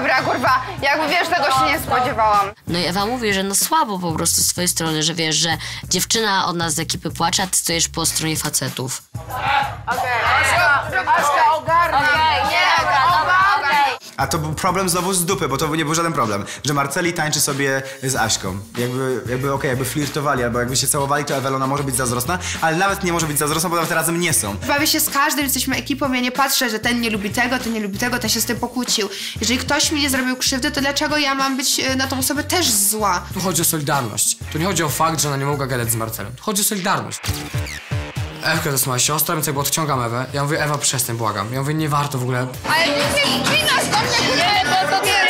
dobra, kurwa, jakby wiesz, tego się nie spodziewałam. No i Ewa mówi, że no słabo po prostu z twojej strony, że wiesz, że dziewczyna od nas z ekipy płacze, a ty stoisz po stronie facetów. Aśka, ogarnij. A to był problem znowu z dupy, bo to nie był żaden problem, że Marceli tańczy sobie z Aśką. Jakby flirtowali, albo jakby się całowali, to Ewelona może być zazdrosna, ale nawet nie może być zazdrosna, bo nawet razem nie są. Bawię się z każdym, jesteśmy ekipą, ja nie patrzę, że ten nie lubi tego, ten nie lubi tego, ten się z tym pokłócił. Jeżeli ktoś mi nie zrobił krzywdy, to dlaczego ja mam być na tą osobę też zła? Tu chodzi o solidarność. Tu nie chodzi o fakt, że ona nie mogła gadać z Marcelem. Tu chodzi o solidarność. Ewka to jest moja siostra, więc jakby odciągam Ewę. Ja mówię, Ewa, przestań, błagam. Ja mówię, nie warto w ogóle. Ale ty nie winasz do mnie, kurwa, bo to nie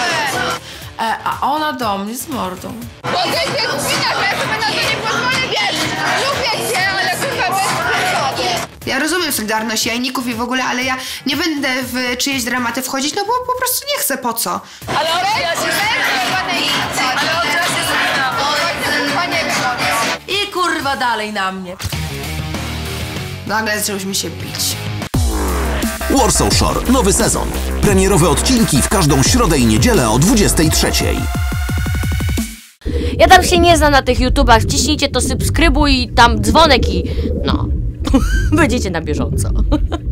A ona do mnie z mordą. Bo ty się winasz, ja sobie na to nie pozwolę, wiesz. Lubię cię, ale kurwa bez przesady. Ja rozumiem solidarność jajników i w ogóle, ale ja nie będę w czyjeś dramaty wchodzić, no bo po prostu nie chcę, po co? Ale ja się I kurwa dalej na mnie. Nagle zaczęłyśmy się bić. Warsaw Shore, nowy sezon. Premierowe odcinki w każdą środę i niedzielę o 23:00. Ja tam się nie znam na tych YouTubach, wciśnijcie to subskrybuj i tam dzwonek i no, będziecie na bieżąco.